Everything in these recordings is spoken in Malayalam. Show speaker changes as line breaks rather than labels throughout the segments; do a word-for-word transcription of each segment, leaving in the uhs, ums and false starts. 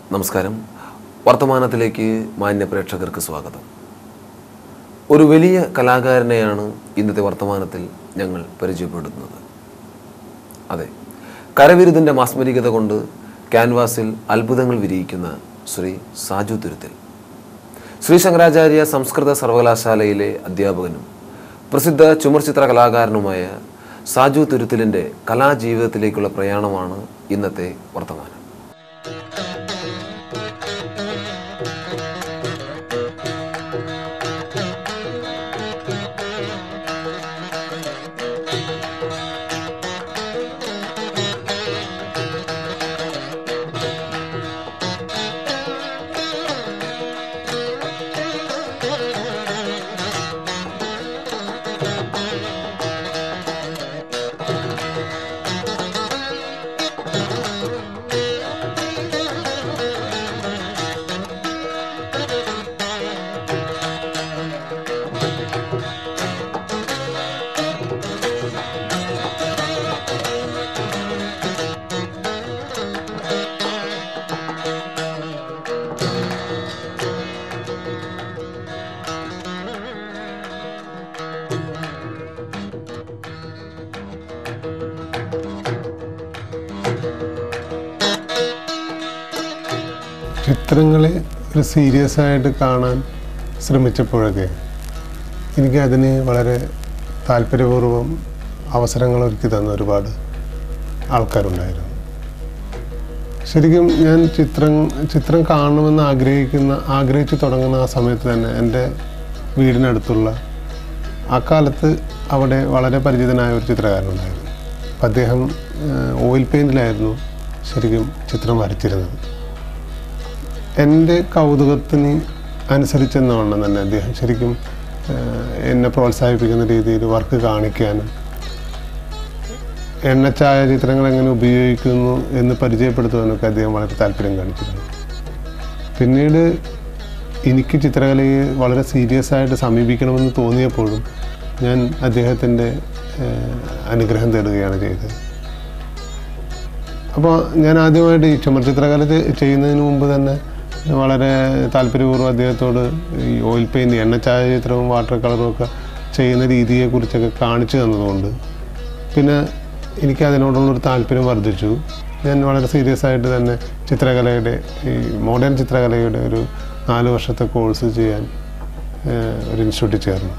നമസ്കാരം. വർത്തമാനത്തിലേക്ക് മാന്യ പ്രേക്ഷകർക്ക് സ്വാഗതം. ഒരു വലിയ കലാകാരനെയാണ് ഇന്നത്തെ വർത്തമാനത്തിൽ ഞങ്ങൾ പരിചയപ്പെടുത്തുന്നത്. അതെ, കരവിരുതിൻ്റെ മാസ്മരികത കൊണ്ട് ക്യാൻവാസിൽ അത്ഭുതങ്ങൾ വിരിയിക്കുന്ന ശ്രീ സാജു തുരുത്തിൽ. ശ്രീ ശങ്കരാചാര്യ സംസ്കൃത സർവകലാശാലയിലെ അധ്യാപകനും പ്രസിദ്ധ ചുമർചിത്ര കലാകാരനുമായ സാജു തുരുത്തിലിൻ്റെ കലാജീവിതത്തിലേക്കുള്ള പ്രയാണമാണ് ഇന്നത്തെ വർത്തമാനം.
ചിത്രങ്ങളെ ഒരു സീരിയസ് ആയിട്ട് കാണാൻ ശ്രമിച്ചപ്പോഴൊക്കെ എനിക്ക് അതിന് വളരെ താല്പര്യപൂർവ്വം അവസരങ്ങൾ ഒരുക്കി തന്ന ഒരുപാട് ആൾക്കാരുണ്ടായിരുന്നു. ശരിക്കും ഞാൻ ചിത്രം ചിത്രം കാണണമെന്ന് ആഗ്രഹിക്കുന്ന ആഗ്രഹിച്ചു തുടങ്ങുന്ന ആ സമയത്ത് തന്നെ എൻ്റെ വീടിനടുത്തുള്ള ആ കാലത്ത് അവിടെ വളരെ പരിചിതനായ ഒരു ചിത്രകാരനുണ്ടായിരുന്നു. അപ്പം അദ്ദേഹം ഓയിൽ പെയിൻറ്റിലായിരുന്നു ശരിക്കും ചിത്രം വരച്ചിരുന്നത്. എൻ്റെ കൗതുകത്തിന് അനുസരിച്ചെന്നവണ്ണം തന്നെ അദ്ദേഹം ശരിക്കും എന്നെ പ്രോത്സാഹിപ്പിക്കുന്ന രീതിയിൽ വർക്ക് കാണിക്കാനും എണ്ണ ഛായാചിത്രങ്ങൾ എങ്ങനെ ഉപയോഗിക്കുന്നു എന്ന് പരിചയപ്പെടുത്തുവാനൊക്കെ അദ്ദേഹം വളരെ താല്പര്യം കാണിച്ചിരുന്നു. പിന്നീട് എനിക്ക് ചിത്രകലയെ വളരെ സീരിയസ് ആയിട്ട് സമീപിക്കണമെന്ന് തോന്നിയപ്പോഴും ഞാൻ അദ്ദേഹത്തിൻ്റെ അനുഗ്രഹം തേടുകയാണ് ചെയ്തത്. അപ്പോൾ ഞാൻ ആദ്യമായിട്ട് ഈ ചുമർചിത്രകല ചെയ്യുന്നതിന് മുമ്പ് തന്നെ വളരെ താല്പര്യപൂർവ്വം അദ്ദേഹത്തോട് ഈ ഓയിൽ പെയിൻറ്റ് എണ്ണ ഛായാചിത്രവും വാട്ടർ കളറും ഒക്കെ ചെയ്യുന്ന രീതിയെക്കുറിച്ചൊക്കെ കാണിച്ചു തന്നതുകൊണ്ട് പിന്നെ എനിക്ക് അതിനോടുള്ളൊരു താല്പര്യം വർദ്ധിച്ചു. ഞാൻ വളരെ സീരിയസ് ആയിട്ട് തന്നെ ചിത്രകലയുടെ ഈ മോഡേൺ ചിത്രകലയുടെ ഒരു നാല് വർഷത്തെ കോഴ്സ് ചെയ്യാൻ ഒരു ഇൻസ്റ്റിറ്റ്യൂട്ടിൽ ചേർന്നു.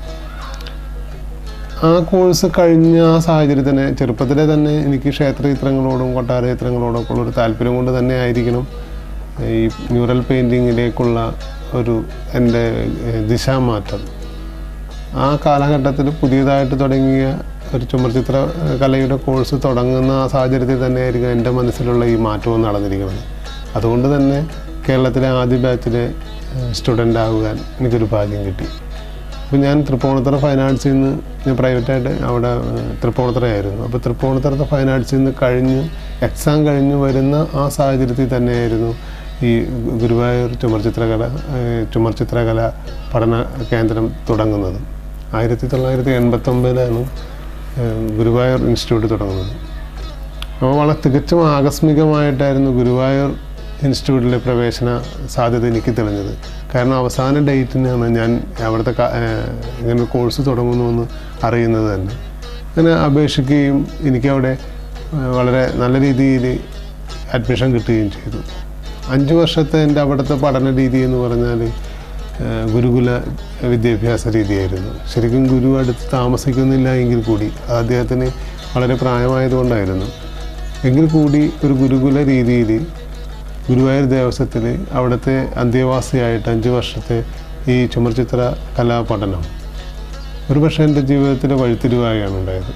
ആ കോഴ്സ് കഴിഞ്ഞ ആ സാഹചര്യത്തിന് ചെറുപ്പത്തിലെ തന്നെ എനിക്ക് ക്ഷേത്ര ചിത്രങ്ങളോടും കൊട്ടാര ചിത്രങ്ങളോടൊക്കെ ഉള്ളൊരു താല്പര്യം കൊണ്ട് തന്നെ ആയിരിക്കണം ഈ മ്യൂറൽ പെയിൻറ്റിങ്ങിലേക്കുള്ള ഒരു എൻ്റെ ദിശാമാറ്റം. ആ കാലഘട്ടത്തിൽ പുതിയതായിട്ട് തുടങ്ങിയ ഒരു ചുമർചിത്ര കലയുടെ കോഴ്സ് തുടങ്ങുന്ന ആ സാഹചര്യത്തിൽ തന്നെയായിരിക്കും എൻ്റെ മനസ്സിലുള്ള ഈ മാറ്റവും നടന്നിരിക്കുന്നത്. അതുകൊണ്ട് തന്നെ കേരളത്തിലെ ആദ്യ ബാച്ചിലെ സ്റ്റുഡൻ്റ് ആകുവാൻ എനിക്കൊരു ഭാഗ്യം കിട്ടി. അപ്പോൾ ഞാൻ തൃപ്പൂണിത്തുറ ഫൈൻ ആർട്സിൽ നിന്ന് ഞാൻ പ്രൈവറ്റായിട്ട് അവിടെ തൃപ്പൂണിത്തുറയായിരുന്നു. അപ്പോൾ തൃപ്പൂണിത്തുറത്തെ ഫൈൻ ആർട്സിൽ നിന്ന് കഴിഞ്ഞ് എക്സാം കഴിഞ്ഞ് വരുന്ന ആ സാഹചര്യത്തിൽ തന്നെയായിരുന്നു ഈ ഗുരുവായൂർ ചുമർചിത്രകല ചുമർചിത്രകല പഠന കേന്ദ്രം തുടങ്ങുന്നത്. ആയിരത്തി തൊള്ളായിരത്തി എൺപത്തൊമ്പതിലാണ് ഗുരുവായൂർ ഇൻസ്റ്റിറ്റ്യൂട്ട് തുടങ്ങുന്നത്. അപ്പോൾ വളരെ തികച്ചും ആകസ്മികമായിട്ടായിരുന്നു ഗുരുവായൂർ ഇൻസ്റ്റിറ്റ്യൂട്ടിലെ പ്രവേശന സാധ്യത എനിക്ക് തെളിഞ്ഞത്. കാരണം അവസാന ഡേറ്റിനാണ് ഞാൻ അവിടുത്തെ ഇങ്ങനെ കോഴ്സ് തുടങ്ങുന്നുവെന്ന് അറിയുന്നത് തന്നെ. അങ്ങനെ അപേക്ഷിക്കുകയും എനിക്കവിടെ വളരെ നല്ല രീതിയിൽ അഡ്മിഷൻ കിട്ടുകയും ചെയ്തു. അഞ്ച് വർഷത്തെ എൻ്റെ അവിടുത്തെ പഠന രീതി എന്ന് പറഞ്ഞാൽ ഗുരുകുല വിദ്യാഭ്യാസ രീതിയായിരുന്നു. ശരിക്കും ഗുരു അടുത്ത് താമസിക്കുന്നില്ല എങ്കിൽ കൂടി അദ്ദേഹത്തിന് വളരെ പ്രായമായതുകൊണ്ടായിരുന്നു. എങ്കിൽ കൂടി ഒരു ഗുരുകുല രീതിയിൽ ഗുരുവായൂർ ദേവസ്വത്തിൽ അവിടുത്തെ അന്തേവാസിയായിട്ട് അഞ്ച് വർഷത്തെ ഈ ചുമർചിത്ര കലാപഠനം ഒരുപക്ഷെ എൻ്റെ ജീവിതത്തിലെ വഴിത്തിരിവായാണ് ഉണ്ടായത്.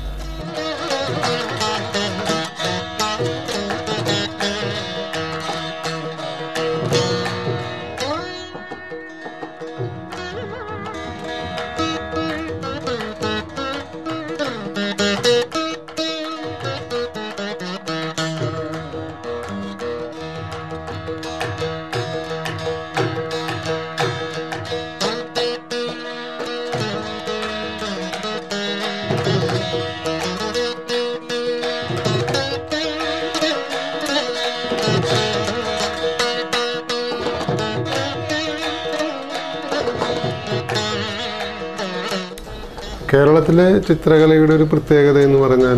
കേരളത്തിലെ ചിത്രകലയുടെ ഒരു പ്രത്യേകത എന്ന് പറഞ്ഞാൽ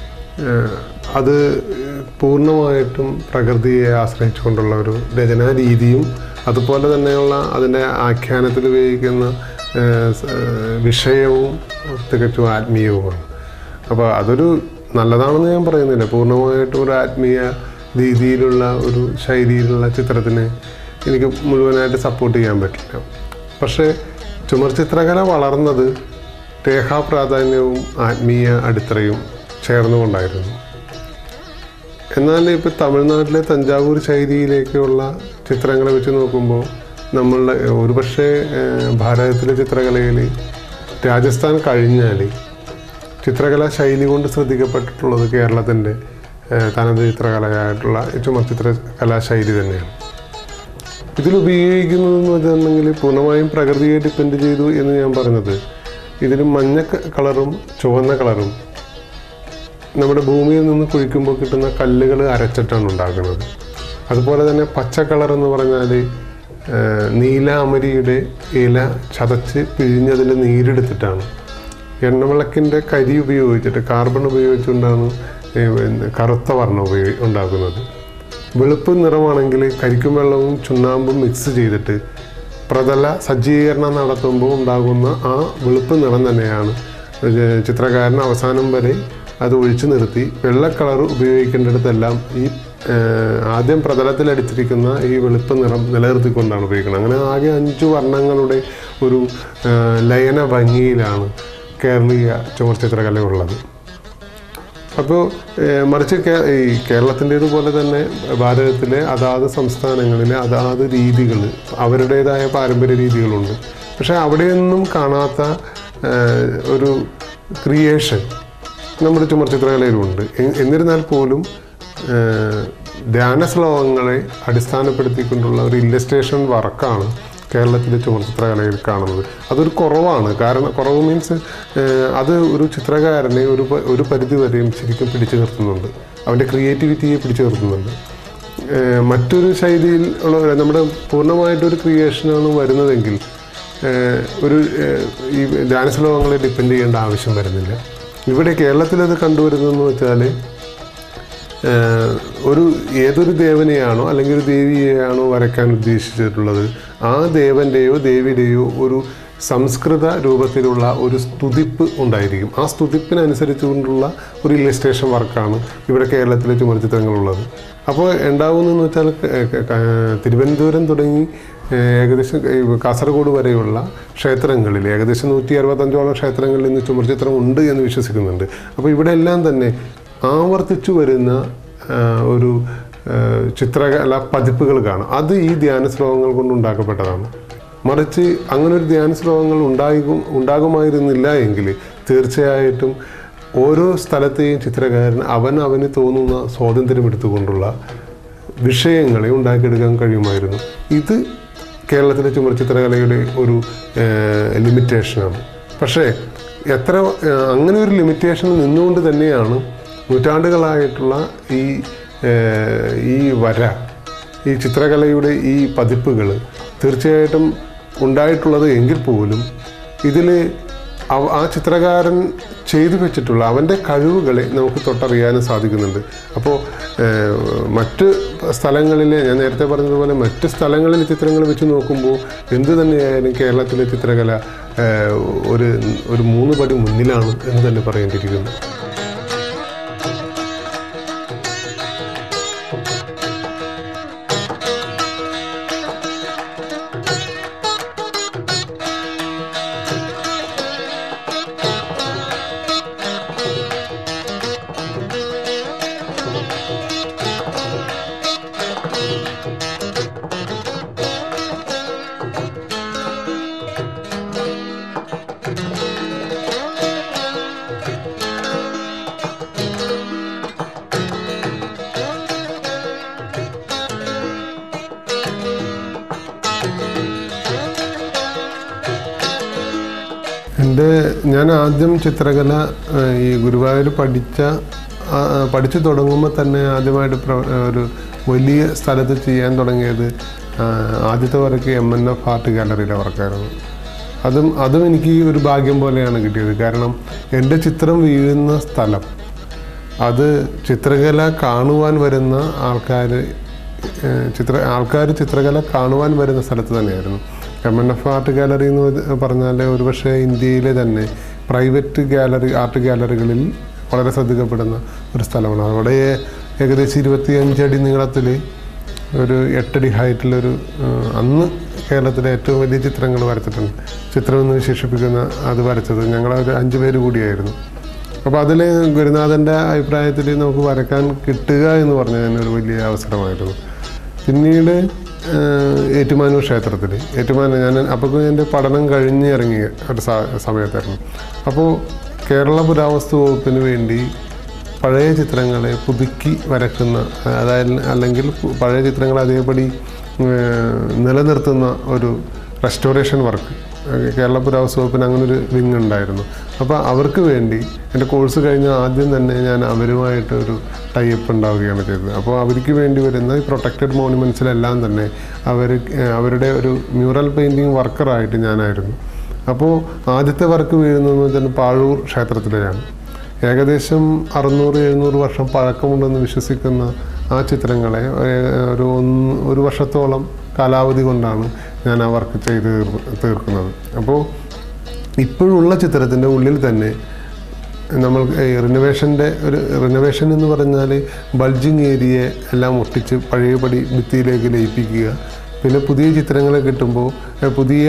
അത് പൂർണ്ണമായിട്ടും പ്രകൃതിയെ ആശ്രയിച്ചുകൊണ്ടുള്ള ഒരു രചനാ രീതിയും അതുപോലെ തന്നെയുള്ള അതിൻ്റെ ആഖ്യാനത്തിൽ ഉപയോഗിക്കുന്ന വിഷയവും തികച്ചും ആത്മീയവുമാണ്. അപ്പോൾ അതൊരു നല്ലതാണെന്ന് ഞാൻ പറയുന്നില്ല. പൂർണ്ണമായിട്ടും ഒരു ആത്മീയ രീതിയിലുള്ള ഒരു ശൈലിയിലുള്ള ചിത്രത്തിന് എനിക്ക് മുഴുവനായിട്ട് സപ്പോർട്ട് ചെയ്യാൻ പറ്റില്ല. പക്ഷേ ചുമർ ചിത്രകല വളർന്നത് രേഖാപ്രാധാന്യവും ആത്മീയ അടിത്തറയും ചേർന്നുകൊണ്ടായിരുന്നു. എന്നാൽ ഇപ്പോൾ തമിഴ്നാട്ടിലെ തഞ്ചാവൂർ ശൈലിയിലേക്കുള്ള ചിത്രങ്ങളെ വെച്ച് നോക്കുമ്പോൾ നമ്മളുടെ ഒരുപക്ഷെ ഭാരതത്തിലെ ചിത്രകലയിൽ രാജസ്ഥാൻ കഴിഞ്ഞാൽ ചിത്രകലാ ശൈലി കൊണ്ട് ശ്രദ്ധിക്കപ്പെട്ടിട്ടുള്ളത് കേരളത്തിൻ്റെ തനത് ചിത്രകലയായിട്ടുള്ള ചുമർ ചിത്രകലാശൈലി തന്നെയാണ്. ഇതിലുപയോഗിക്കുന്നതെന്ന് വെച്ചിട്ടുണ്ടെങ്കിൽ പൂർണ്ണമായും പ്രകൃതിയെ ഡിപ്പെൻഡ് ചെയ്തു എന്ന് ഞാൻ പറഞ്ഞത്, ഇതിന് മഞ്ഞ കളറും ചുവന്ന കളറും നമ്മുടെ ഭൂമിയിൽ നിന്ന് കുഴിക്കുമ്പോൾ കിട്ടുന്ന കല്ലുകൾ അരച്ചിട്ടാണ് ഉണ്ടാക്കുന്നത്. അതുപോലെ തന്നെ പച്ച കളർ എന്ന് പറഞ്ഞാൽ നീലാമരിയുടെ ഇല ചതച്ച് പിഴിഞ്ഞതിൽ നീരെടുത്തിട്ടാണ്. എണ്ണവിളക്കിൻ്റെ കരി ഉപയോഗിച്ചിട്ട് കാർബൺ ഉപയോഗിച്ചുകൊണ്ടാണ് കറുത്ത വർണ്ണം ഉപയോഗി ഉണ്ടാക്കുന്നത്. വെളുപ്പ് നിറമാണെങ്കിൽ കരിക്കും വെള്ളവും ചുണ്ണാമ്പും മിക്സ് ചെയ്തിട്ട് പ്രതല സജ്ജീകരണം നടത്തുമ്പോൾ ഉണ്ടാകുന്ന ആ വെളുപ്പ് നിറം തന്നെയാണ് ചിത്രകാരൻ അവസാനം വരെ അത് ഒഴിച്ചു നിർത്തി വെള്ള കളർ ഉപയോഗിക്കേണ്ടിടത്തെല്ലാം ഈ ആദ്യം പ്രതലത്തിലടിച്ചിരിക്കുന്ന ഈ വെളുപ്പ് നിറം നിലനിർത്തിക്കൊണ്ടാണ് ഉപയോഗിക്കുന്നത്. അങ്ങനെ ആകെ അഞ്ചു വർണ്ണങ്ങളുടെ ഒരു ലയന ഭംഗിയിലാണ് കേരളീയ ചുമർ ചിത്രകല ഉള്ളത്. അപ്പോൾ മറിച്ച് ഈ കേരളത്തിൻ്റേതുപോലെ തന്നെ ഭാരതത്തിലെ അതാത് സംസ്ഥാനങ്ങളിലെ അതാത് രീതികൾ അവരുടേതായ പാരമ്പര്യ രീതികളുണ്ട്. പക്ഷേ അവിടെയൊന്നും കാണാത്ത ഒരു ക്രിയേഷൻ നമ്മുടെ ചുമർ ചിത്രകലയിലുണ്ട്. എന്നിരുന്നാൽ പോലും ധ്യാന ശ്ലോകങ്ങളെ അടിസ്ഥാനപ്പെടുത്തിക്കൊണ്ടുള്ള ഒരു ഇല്ലസ്ട്രേഷൻ വർക്കാണ് കേരളത്തിലെ ചുമർ ചിത്രകലയിൽ കാണുന്നത്. അതൊരു കുറവാണ്. കാരണം കുറവ് മീൻസ് അത് ഒരു ചിത്രകാരനെ ഒരു ഒരു പരിധി വരെയും ശരിക്കും പിടിച്ചു നിർത്തുന്നുണ്ട്, അവൻ്റെ ക്രിയേറ്റിവിറ്റിയെ പിടിച്ചു നിർത്തുന്നുണ്ട്. മറ്റൊരു ശൈലിയിൽ ഉള്ള നമ്മുടെ പൂർണ്ണമായിട്ടൊരു ക്രിയേഷനാണ് വരുന്നതെങ്കിൽ ഒരു ഈ ധ്യാന ശ്ലോകങ്ങളെ ഡിപ്പെൻഡ് ചെയ്യേണ്ട ആവശ്യം വരുന്നില്ല. ഇവിടെ കേരളത്തിലത് കണ്ടുവരുന്നതെന്ന് വെച്ചാൽ ഒരു ഏതൊരു ദേവനെയാണോ അല്ലെങ്കിൽ ഒരു ദേവിയെയാണോ വരയ്ക്കാൻ ഉദ്ദേശിച്ചിട്ടുള്ളത് ആ ദേവൻ്റെയോ ദേവിയുടെയോ ഒരു സംസ്കൃത രൂപത്തിലുള്ള ഒരു സ്തുതിപ്പ് ഉണ്ടായിരിക്കും. ആ സ്തുതിപ്പിനനുസരിച്ചുകൊണ്ടുള്ള ഒരു ഇല്ലസ്ട്രേഷൻ വർക്കാണ് ഇവിടെ കേരളത്തിലെ ചുമർ ചിത്രങ്ങളുള്ളത്. അപ്പോൾ ഉണ്ടാവുന്നതെന്ന് വെച്ചാൽ തിരുവനന്തപുരം തുടങ്ങി ഏകദേശം കാസർഗോഡ് വരെയുള്ള ക്ഷേത്രങ്ങളിൽ ഏകദേശം നൂറ്റി അറുപത്തഞ്ചോളം ക്ഷേത്രങ്ങളിൽ നിന്ന് ചുമർ ചിത്രം ഉണ്ട് എന്ന് വിശ്വസിക്കുന്നുണ്ട്. അപ്പോൾ ഇവിടെ എല്ലാം തന്നെ ആവർത്തിച്ചു വരുന്ന ഒരു ചിത്രകല പതിപ്പുകൾ കാണാം. അത് ഈ ധ്യാന ശ്ലോകങ്ങൾ കൊണ്ട് ഉണ്ടാക്കപ്പെട്ടതാണ്. മറിച്ച് അങ്ങനെ ഒരു ധ്യാന ശ്ലോകങ്ങൾ ഉണ്ടാകും ഉണ്ടാകുമായിരുന്നില്ല എങ്കിൽ തീർച്ചയായിട്ടും ഓരോ സ്ഥലത്തെയും ചിത്രകാരൻ അവൻ അവന് തോന്നുന്ന സ്വാതന്ത്ര്യം എടുത്തുകൊണ്ടുള്ള വിഷയങ്ങളെ ഉണ്ടാക്കിയെടുക്കാൻ കഴിയുമായിരുന്നു. ഇത് കേരളത്തിലെ ചുമർ ചിത്രകലയുടെ ഒരു ലിമിറ്റേഷനാണ്. പക്ഷേ എത്ര അങ്ങനെ ഒരു ലിമിറ്റേഷൻ നിന്നുകൊണ്ട് തന്നെയാണ് നൂറ്റാണ്ടുകളായിട്ടുള്ള ഈ ഈ വര ഈ ചിത്രകലയുടെ ഈ പതിപ്പുകൾ തീർച്ചയായിട്ടും ഉണ്ടായിട്ടുള്ളത് എങ്കിൽ പോലും ഇതിൽ ആ ചിത്രകാരൻ ചെയ്തു വെച്ചിട്ടുള്ള അവൻ്റെ കഴിവുകളെ നമുക്ക് തൊട്ടറിയാനും സാധിക്കുന്നുണ്ട്. അപ്പോൾ മറ്റ് സ്ഥലങ്ങളിലെ ഞാൻ നേരത്തെ പറഞ്ഞതുപോലെ മറ്റ് സ്ഥലങ്ങളിലെ ചിത്രങ്ങൾ വെച്ച് നോക്കുമ്പോൾ എന്തു തന്നെയായാലും കേരളത്തിലെ ചിത്രകല ഒരു ഒരു മൂന്ന് പടി മുന്നിലാണ് എന്ന് തന്നെ പറയേണ്ടിയിരിക്കുന്നു. എൻ്റെ ഞാൻ ആദ്യം ചിത്രകല ഈ ഗുരുവായൂർ പഠിച്ച പഠിച്ചു തുടങ്ങുമ്പോൾ തന്നെ ആദ്യമായിട്ട് ഒരു വലിയ സ്ഥലത്ത് ചെയ്യാൻ തുടങ്ങിയത് ആദ്യത്തെ work M N F art ഗാലറിയിലെ വർക്കായിരുന്നു. അതും അതും എനിക്ക് ഒരു ഭാഗ്യം പോലെയാണ് കിട്ടിയത്. കാരണം എൻ്റെ ചിത്രം വീഴുന്ന സ്ഥലം, അത് ചിത്രകല കാണുവാൻ വരുന്ന ആൾക്കാർ ചിത്ര ആൾക്കാർ ചിത്രകല കാണുവാൻ വരുന്ന സ്ഥലത്ത് തന്നെയായിരുന്നു. M N F art gallery എന്ന് പറഞ്ഞാൽ ഒരുപക്ഷെ ഇന്ത്യയിലെ തന്നെ പ്രൈവറ്റ് ഗാലറി ആർട്ട് ഗാലറികളിൽ വളരെ ശ്രദ്ധിക്കപ്പെടുന്ന ഒരു സ്ഥലമാണ്. അവിടെ ഏകദേശം ഇരുപത്തി അഞ്ചടി നീളത്തിൽ ഒരു എട്ടടി ഹൈറ്റിലൊരു അന്ന് കേരളത്തിലെ ഏറ്റവും വലിയ ചിത്രങ്ങൾ വരച്ചിട്ടുണ്ട്. ചിത്രമെന്ന് വിശേഷിപ്പിക്കുന്ന അത് വരച്ചത് ഞങ്ങളൊരു അഞ്ച് പേര് കൂടിയായിരുന്നു. അപ്പോൾ അതിൽ ഗുരുനാഥൻ്റെ അഭിപ്രായത്തിൽ നമുക്ക് വരക്കാൻ കിട്ടുക എന്ന് പറഞ്ഞാൽ തന്നെ ഒരു വലിയ അവസരമായിരുന്നു. പിന്നീട് ഏറ്റുമാനൂർ ക്ഷേത്രത്തിൽ ഏറ്റുമാനൂർ ഞാൻ അപ്പോൾ എൻ്റെ പഠനം കഴിഞ്ഞ് ഇറങ്ങിയ ഒരു സമയത്തായിരുന്നു. അപ്പോൾ കേരള പുരാവസ്തു വകുപ്പിന് വേണ്ടി പഴയ ചിത്രങ്ങളെ പുതുക്കി വരക്കുന്ന, അതായത് അല്ലെങ്കിൽ പഴയ ചിത്രങ്ങൾ അതേപടി നിലനിർത്തുന്ന ഒരു റെസ്റ്റോറേഷൻ വർക്ക് കേരള പുരാവസ്തു വകുപ്പിന് അങ്ങനൊരു വിങ് ഉണ്ടായിരുന്നു. അപ്പോൾ അവർക്ക് വേണ്ടി എൻ്റെ കോഴ്സ് കഴിഞ്ഞ ആദ്യം തന്നെ ഞാൻ അവരുമായിട്ട് ഒരു ടൈപ്പ് ഉണ്ടാവുകയാണ് ചെയ്തത്. അപ്പോൾ അവർക്ക് വേണ്ടി വരുന്ന ഈ പ്രൊട്ടക്റ്റഡ് മോണുമെൻറ്റ്സിലെല്ലാം തന്നെ അവർ അവരുടെ ഒരു മ്യൂറൽ പെയിൻറ്റിങ് വർക്കറായിട്ട് ഞാനായിരുന്നു. അപ്പോൾ ആദ്യത്തെ വർക്ക് വീഴുന്നതെന്ന് വെച്ചാൽ പാഴൂർ ക്ഷേത്രത്തിലെയാണ്. ഏകദേശം അറുന്നൂറ് എഴുന്നൂറ് വർഷം പഴക്കമുണ്ടെന്ന് വിശ്വസിക്കുന്ന ആ ചിത്രങ്ങളെ ഒരു ഒന്ന് ഒരു വർഷത്തോളം കാലാവധി കൊണ്ടാണ് ഞാൻ ആ വർക്ക് ചെയ്ത് തീർക്കുന്നത്. അപ്പോൾ ഇപ്പോഴുള്ള ചിത്രത്തിൻ്റെ ഉള്ളിൽ തന്നെ നമ്മൾ റിനോവേഷൻ്റെ ഒരു റിനോവേഷൻ എന്ന് പറഞ്ഞാൽ ബൾജിങ് ഏരിയ എല്ലാം ഒട്ടിച്ച് പഴയപടി ഭിത്തിയിലേക്ക് ലയിപ്പിക്കുക, പിന്നെ പുതിയ ചിത്രങ്ങളെ കിട്ടുമ്പോൾ പുതിയ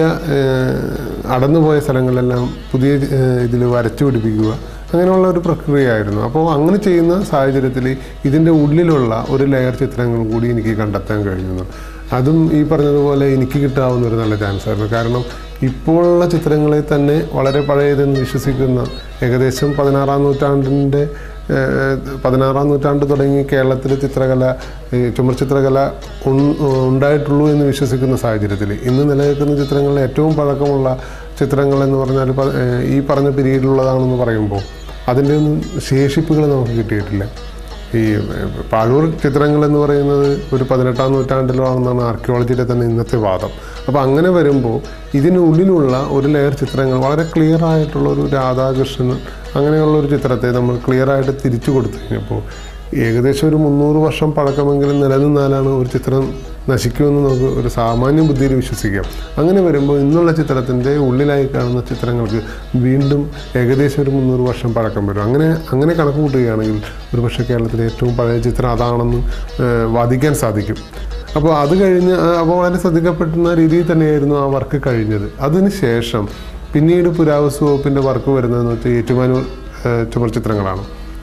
അടന്നുപോയ സ്ഥലങ്ങളെല്ലാം പുതിയ ഇതിൽ വരച്ചു പിടിപ്പിക്കുക, അങ്ങനെയുള്ള ഒരു പ്രക്രിയയായിരുന്നു. അപ്പോൾ അങ്ങനെ ചെയ്യുന്ന സാഹചര്യത്തിൽ ഇതിൻ്റെ ഉള്ളിലുള്ള ഒരു ലെയർ ചിത്രങ്ങൾ കൂടി എനിക്ക് കണ്ടെത്താൻ കഴിയുന്നു. അതും ഈ പറഞ്ഞതുപോലെ എനിക്ക് കിട്ടാവുന്ന ഒരു നല്ല ചാൻസായിരുന്നു. കാരണം ഇപ്പോഴുള്ള ചിത്രങ്ങളിൽ തന്നെ വളരെ പഴയതെന്ന് വിശ്വസിക്കുന്ന ഏകദേശം പതിനാറാം നൂറ്റാണ്ടിൻ്റെ പതിനാറാം നൂറ്റാണ്ട് തുടങ്ങി കേരളത്തിലെ ചിത്രകല ചുമർ ചിത്രകല ഉണ്ടായിട്ടുള്ളൂ എന്ന് വിശ്വസിക്കുന്ന സാഹചര്യത്തിൽ ഇന്ന് നിലനിൽക്കുന്ന ചിത്രങ്ങളിൽ ഏറ്റവും പഴക്കമുള്ള ചിത്രങ്ങളെന്ന് പറഞ്ഞാൽ ഈ പറഞ്ഞ പീരീഡിലുള്ളതാണെന്ന് പറയുമ്പോൾ അതിൻ്റെ ഒന്നും ശേഷിപ്പുകൾ നമുക്ക് കിട്ടിയിട്ടില്ല. ഈ പാഴൂർ ചിത്രങ്ങളെന്ന് പറയുന്നത് ഒരു പതിനെട്ടാം നൂറ്റാണ്ടിലാണെന്നാണ് ആർക്കിയോളജിയുടെ തന്നെ ഇന്നത്തെ വാദം. അപ്പോൾ അങ്ങനെ വരുമ്പോൾ ഇതിനുള്ളിലുള്ള ഒരു ലെയർ ചിത്രങ്ങൾ വളരെ ക്ലിയർ ആയിട്ടുള്ള ഒരു രാധാകൃഷ്ണൻ അങ്ങനെയുള്ള ഒരു ചിത്രത്തെ നമ്മൾ ക്ലിയറായിട്ട് തിരിച്ചു കൊടുത്തു കഴിഞ്ഞപ്പോൾ ഏകദേശം ഒരു മുന്നൂറ് വർഷം പഴക്കമെങ്കിലും നിലനിന്നാലാണ് ഒരു ചിത്രം നശിക്കുമെന്ന് നമുക്ക് ഒരു സാമാന്യ ബുദ്ധിയിൽ വിശ്വസിക്കാം. അങ്ങനെ വരുമ്പോൾ ഇന്നുള്ള ചിത്രത്തിൻ്റെ ഉള്ളിലായി കാണുന്ന ചിത്രങ്ങൾക്ക് വീണ്ടും ഏകദേശം ഒരു മുന്നൂറ് വർഷം പഴക്കം വരും. അങ്ങനെ അങ്ങനെ കണക്ക് കൂട്ടുകയാണെങ്കിൽ ഒരു പക്ഷേ കേരളത്തിലെ ഏറ്റവും പഴയ ചിത്രം അതാണെന്ന് വാദിക്കാൻ സാധിക്കും. അപ്പോൾ അത് കഴിഞ്ഞ് അപ്പോൾ വളരെ ശ്രദ്ധിക്കപ്പെടുന്ന രീതിയിൽ തന്നെയായിരുന്നു ആ വർക്ക് കഴിഞ്ഞത്. അതിന് ശേഷം പിന്നീട് പുരാവസ്തു വകുപ്പിൻ്റെ വർക്ക് വരുന്നതെന്ന് വെച്ചാൽ ഏറ്റുമാനൂർ ചുമർ ചിത്രങ്ങളാണ്.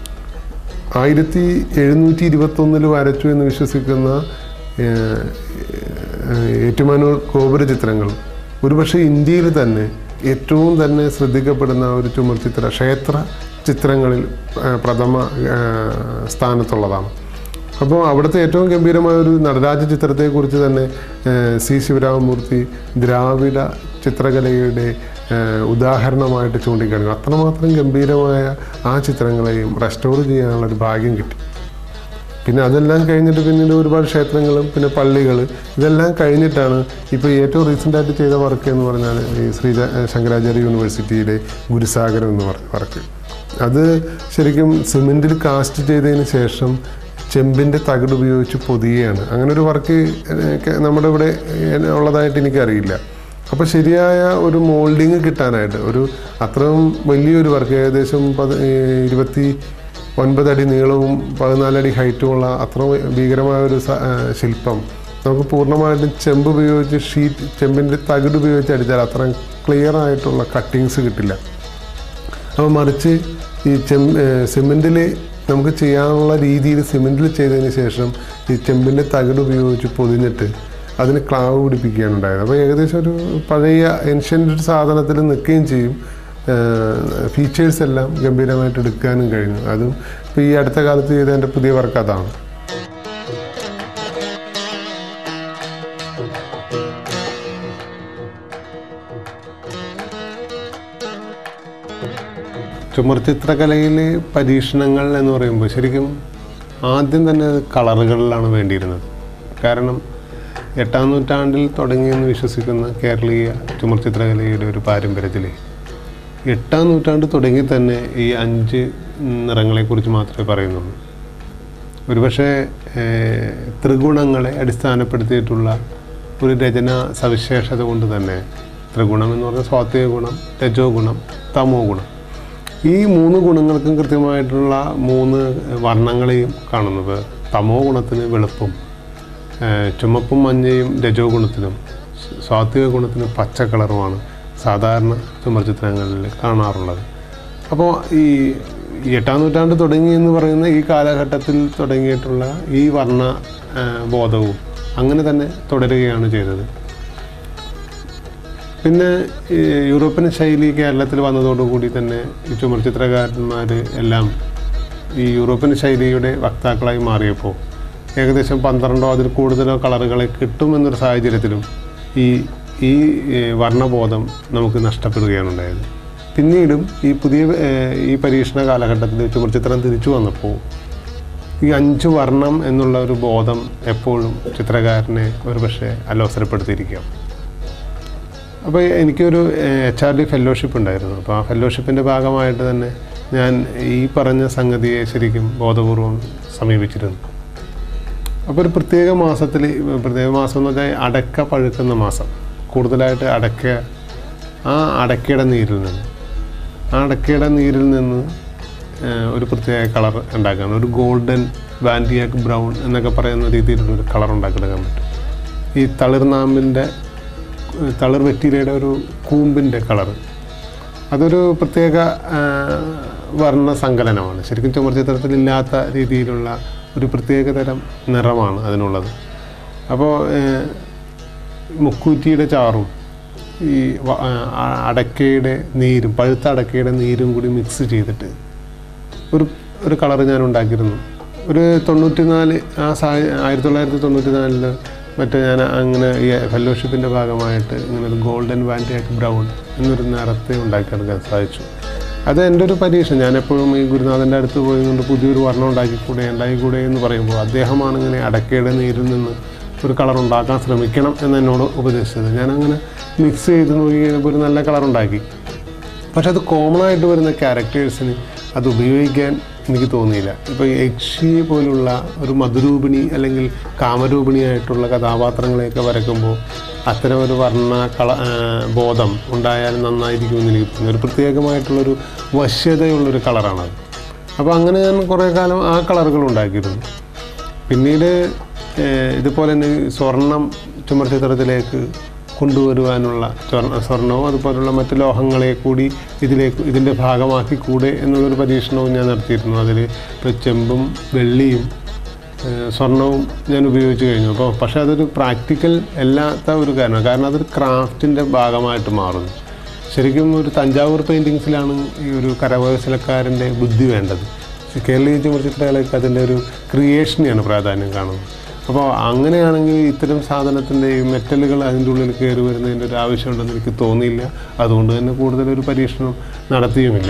ആയിരത്തി എഴുന്നൂറ്റി ഇരുപത്തൊന്നിൽ വരച്ചു എന്ന് വിശ്വസിക്കുന്ന ഏറ്റുമാനൂർ ഗോപുര ചിത്രങ്ങൾ ഒരുപക്ഷെ ഇന്ത്യയിൽ തന്നെ ഏറ്റവും തന്നെ ശ്രദ്ധിക്കപ്പെടുന്ന ഒരു ചുമർ ചിത്ര ക്ഷേത്ര ചിത്രങ്ങളിൽ പ്രഥമ സ്ഥാനത്തുള്ളതാണ്. അപ്പോൾ അവിടുത്തെ ഏറ്റവും ഗംഭീരമായ ഒരു നടരാജ ചിത്രത്തെക്കുറിച്ച് തന്നെ സി ശിവരാമമൂർത്തി ദ്രാവിഡ ചിത്രകലയുടെ ഉദാഹരണമായിട്ട് ചൂണ്ടിക്കാണിക്കും. അത്രമാത്രം ഗംഭീരമായ ആ ചിത്രങ്ങളെയും റെസ്റ്റോർ ചെയ്യാനുള്ള ഒരു ഭാഗ്യം കിട്ടി. പിന്നെ അതെല്ലാം കഴിഞ്ഞിട്ട് പിന്നീട് ഒരുപാട് ക്ഷേത്രങ്ങളും പിന്നെ പള്ളികൾ ഇതെല്ലാം കഴിഞ്ഞിട്ടാണ് ഇപ്പോൾ ഏറ്റവും റീസെൻ്റായിട്ട് ചെയ്ത വർക്ക് എന്ന് പറഞ്ഞാൽ ഈ ശ്രീ ശങ്കരാചാര്യ യൂണിവേഴ്സിറ്റിയിലെ ഗുരുസാഗരം എന്ന് പറഞ്ഞ വർക്ക്. അത് ശരിക്കും സിമെൻറ്റിൽ കാസ്റ്റ് ചെയ്തതിന് ശേഷം ചെമ്പിൻ്റെ തകിട് ഉപയോഗിച്ച് പൊതിയുകയാണ്. അങ്ങനെ ഒരു വർക്ക് നമ്മുടെ ഇവിടെ ഉള്ളതായിട്ട് എനിക്കറിയില്ല. അപ്പോൾ ശരിയായ ഒരു മോൾഡിങ് കിട്ടാനായിട്ട് ഒരു അത്രയും വലിയൊരു വർക്ക് ഏകദേശം പത് ഇരുപത്തി ഒൻപതടി നീളവും പതിനാലടി ഹൈറ്റുമുള്ള അത്ര ഭീകരമായ ഒരു ശില്പം നമുക്ക് പൂർണ്ണമായിട്ടും ചെമ്പ് ഉപയോഗിച്ച് ഷീറ്റ് ചെമ്പിൻ്റെ തകിട് ഉപയോഗിച്ച് അടിച്ചാൽ അത്രയും ക്ലിയർ ആയിട്ടുള്ള കട്ടിങ്സ് കിട്ടില്ല. അപ്പോൾ മറിച്ച് ഈ ചെമ്പ് സിമെൻറ്റിൽ നമുക്ക് ചെയ്യാനുള്ള രീതിയിൽ സിമെൻറ്റിൽ ചെയ്തതിന് ശേഷം ഈ ചെമ്പിൻ്റെ തകിട് ഉപയോഗിച്ച് പൊതിഞ്ഞിട്ട് അതിന് ക്ലാവ് പിടിപ്പിക്കുകയാണ് ഉണ്ടായത്. അപ്പോൾ ഏകദേശം ഒരു പഴയ ഏൻഷ്യൻ്റ് ഒരു സാധനത്തിൽ നിൽക്കുകയും ചെയ്യും. ഫീച്ചേഴ്സ് എല്ലാം ഗംഭീരമായിട്ട് എടുക്കാനും കഴിഞ്ഞു. അതും ഇപ്പോൾ ഈ അടുത്ത കാലത്ത് ചെയ്ത എൻ്റെ പുതിയ വർക്ക് അതാണ്. ചുമർ ചിത്രകലയിലെ പരീക്ഷണങ്ങൾ എന്ന് പറയുമ്പോൾ ശരിക്കും ആദ്യം തന്നെ കളറുകളിലാണ് വേണ്ടിയിരുന്നത്. കാരണം എട്ടാം നൂറ്റാണ്ടിൽ തുടങ്ങിയെന്ന് വിശ്വസിക്കുന്ന കേരളീയ ചുമർ ചിത്രകലയുടെ ഒരു പാരമ്പര്യത്തിൽ എട്ടാം നൂറ്റാണ്ട് തുടങ്ങി തന്നെ ഈ അഞ്ച് നിറങ്ങളെക്കുറിച്ച് മാത്രമേ പറയുന്നുള്ളൂ. ഒരുപക്ഷെ ത്രിഗുണങ്ങളെ അടിസ്ഥാനപ്പെടുത്തിയിട്ടുള്ള ഒരു രചനാ സവിശേഷത കൊണ്ട് തന്നെ ത്രിഗുണം എന്ന് പറഞ്ഞാൽ സാത്വിക ഗുണം, രജോ ഗുണം, തമോ ഗുണം, ഈ മൂന്ന് ഗുണങ്ങൾക്കും കൃത്യമായിട്ടുള്ള മൂന്ന് വർണ്ണങ്ങളെയും കാണുന്നത്. തമോ ഗുണത്തിന് വെളുപ്പും, ചുമപ്പും മഞ്ഞയും രജോ ഗുണത്തിനും, സാത്വിക ഗുണത്തിന് പച്ച കളറുമാണ് സാധാരണ ചുമർ ചിത്രങ്ങളിൽ കാണാറുള്ളത്. അപ്പോൾ ഈ എട്ടാം നൂറ്റാണ്ട് തുടങ്ങി എന്ന് പറയുന്ന ഈ കാലഘട്ടത്തിൽ തുടങ്ങിയിട്ടുള്ള ഈ വർണ്ണ ബോധവും അങ്ങനെ തന്നെ തുടരുകയാണ് ചെയ്തത്. പിന്നെ യൂറോപ്യൻ ശൈലി കേരളത്തിൽ വന്നതോടുകൂടി തന്നെ ഈ ചുമർ ചിത്രകാരന്മാർ എല്ലാം ഈ യൂറോപ്യൻ ശൈലിയുടെ വക്താക്കളായി മാറിയപ്പോൾ ഏകദേശം പന്ത്രണ്ടോ അതിൽ കൂടുതലോ കളറുകളെ കിട്ടുമെന്നൊരു സാഹചര്യത്തിലും ഈ ഈ വർണ്ണബോധം നമുക്ക് നഷ്ടപ്പെടുകയാണ് ഉണ്ടായത്. പിന്നീടും ഈ പുതിയ ഈ പരീക്ഷണ കാലഘട്ടത്തിൽ ചുമർ ചിത്രം തിരിച്ചു വന്നപ്പോൾ ഈ അഞ്ച് വർണ്ണം എന്നുള്ള ഒരു ബോധം എപ്പോഴും ചിത്രകാരനെ ഒരു പക്ഷേ അലോസരപ്പെടുത്തിയിരിക്കാം. അപ്പോൾ എനിക്കൊരു എച്ച് ആർ ഡി ഫെല്ലോഷിപ്പ് ഉണ്ടായിരുന്നു. അപ്പോൾ ആ ഫെല്ലോഷിപ്പിൻ്റെ ഭാഗമായിട്ട് തന്നെ ഞാൻ ഈ പറഞ്ഞ സംഗതിയെ ശരിക്കും ബോധപൂർവം സമീപിച്ചിരുന്നു. അപ്പോൾ ഒരു പ്രത്യേക മാസത്തിൽ, പ്രത്യേക മാസം എന്ന് വെച്ചാൽ അടക്ക പഴുക്കുന്ന മാസം, കൂടുതലായിട്ട് അടക്ക, ആ അടക്കയുടെ നീരിൽ നിന്ന് ആ അടക്കയുടെ നീരിൽ നിന്ന് ഒരു പ്രത്യേക കളർ ഉണ്ടാക്കാൻ, ഒരു ഗോൾഡൻ വാൻഡിയാക്ക് ബ്രൗൺ എന്നൊക്കെ പറയുന്ന രീതിയിലുള്ളൊരു കളർ ഉണ്ടാക്കിയെടുക്കാൻ പറ്റും. ഈ തളിർനാമ്പിൻ്റെ തളിർ വെറ്റിലയുടെ ഒരു കൂമ്പിൻ്റെ കളർ, അതൊരു പ്രത്യേക വർണ്ണ സങ്കലനമാണ്. ശരിക്കും ചുമർ ചിത്രത്തിലില്ലാത്ത രീതിയിലുള്ള ഒരു പ്രത്യേകതരം നിറമാണ് അതിനുള്ളത്. അപ്പോൾ മുക്കൂറ്റിയുടെ ചാറും ഈ അടക്കയുടെ നീരും, പഴുത്ത അടക്കയുടെ നീരും കൂടി മിക്സ് ചെയ്തിട്ട് ഒരു ഒരു കളർ ഞാൻ ഉണ്ടാക്കിയിരുന്നു. ഒരു തൊണ്ണൂറ്റി നാല് ആ സാ ആയിരത്തി തൊള്ളായിരത്തി തൊണ്ണൂറ്റി നാലില് മറ്റേ ഞാൻ അങ്ങനെ ഈ ഫെല്ലോഷിപ്പിൻ്റെ ഭാഗമായിട്ട് ഇങ്ങനെ ഒരു ഗോൾഡൻ വാൻഡിയാക്ക് ബ്രൗൺ എന്നൊരു നിറത്തെ ഉണ്ടാക്കിയെടുക്കാൻ സാധിച്ചു. അത് എൻ്റെ ഒരു പരീക്ഷ. ഞാനെപ്പോഴും ഈ ഗുരുനാഥൻ്റെ അടുത്ത് പോയതുകൊണ്ട് പുതിയൊരു വർണ്ണം ഉണ്ടാക്കിക്കൂടെ ഉണ്ടാക്കിക്കൂടെ എന്ന് പറയുമ്പോൾ അദ്ദേഹമാണ് ഇങ്ങനെ അടക്കയുടെ നീരിൽ നിന്ന് ഒരു കളർ ഉണ്ടാക്കാൻ ശ്രമിക്കണം എന്ന് എന്നോട് ഉപദേശിച്ചത്. ഞാനങ്ങനെ മിക്സ് ചെയ്ത് നോക്കി കഴിഞ്ഞപ്പോൾ ഒരു നല്ല കളർ ഉണ്ടാക്കി. പക്ഷെ അത് കോമൺ ആയിട്ട് വരുന്ന ക്യാരക്ടേഴ്സിന് അത് ഉപയോഗിക്കാൻ എനിക്ക് തോന്നിയില്ല. ഇപ്പോൾ യക്ഷി പോലുള്ള ഒരു മധുരൂപിണി അല്ലെങ്കിൽ കാമരൂപിണിയായിട്ടുള്ള കഥാപാത്രങ്ങളെയൊക്കെ വരയ്ക്കുമ്പോൾ അത്തരം ഒരു വർണ്ണ കള ബോധം ഉണ്ടായാലും നന്നായിരിക്കുമെന്ന് എനിക്ക് തോന്നി. ഒരു പ്രത്യേകമായിട്ടുള്ളൊരു വശ്യതയുള്ളൊരു കളറാണത്. അപ്പോൾ അങ്ങനെ ഞാൻ കുറേ കാലം ആ കളറുകൾ ഉണ്ടാക്കിയിരുന്നു. പിന്നീട് ഇതുപോലെ തന്നെ സ്വർണം ചുമർ ചിത്രത്തിലേക്ക് കൊണ്ടുവരുവാനുള്ള സ്വർണ്ണ സ്വർണവും അതുപോലുള്ള മറ്റ് ലോഹങ്ങളെ കൂടി ഇതിലേക്ക് ഇതിൻ്റെ ഭാഗമാക്കി കൂടെ എന്നുള്ളൊരു പരീക്ഷണവും ഞാൻ നടത്തിയിരുന്നു. അതിൽ ഇപ്പോൾ ചെമ്പും വെള്ളിയും സ്വർണവും ഞാൻ ഉപയോഗിച്ച് കഴിഞ്ഞു. അപ്പോൾ പക്ഷേ അതൊരു പ്രാക്ടിക്കൽ അല്ലാത്ത ഒരു കാരണമാണ്. കാരണം അതൊരു ക്രാഫ്റ്റിൻ്റെ ഭാഗമായിട്ട് മാറുന്നു. ശരിക്കും ഒരു തഞ്ചാവൂർ പെയിൻറ്റിങ്സിലാണ് ഈ ഒരു കരകൗശലക്കാരൻ്റെ ബുദ്ധി വേണ്ടത്. കേരളീയ ചുമർ ചിത്രകലയ്ക്ക് അതിൻ്റെ ഒരു ക്രിയേഷനെയാണ് പ്രാധാന്യം കാണുന്നത്. അപ്പോൾ അങ്ങനെയാണെങ്കിൽ ഇത്തരം സാധനത്തിൻ്റെ ഈ മെറ്റലുകൾ അതിൻ്റെ ഉള്ളിൽ കയറി വരുന്നതിൻ്റെ ഒരു ആവശ്യമുണ്ടെന്ന് എനിക്ക് തോന്നിയില്ല. അതുകൊണ്ട് തന്നെ കൂടുതലൊരു പരീക്ഷണം നടത്തിയുമില്ല.